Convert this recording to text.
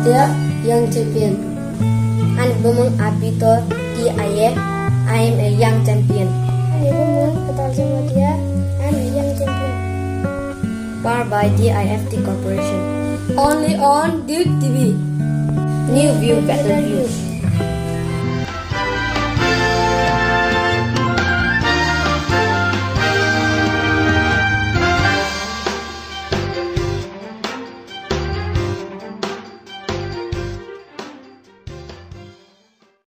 dia young champion. And bumang abito DIF, I am a young champion. And bumang katal sama dia, I am a young champion. Powered by DIFT Corporation. Only on DiftTV. New view, better view.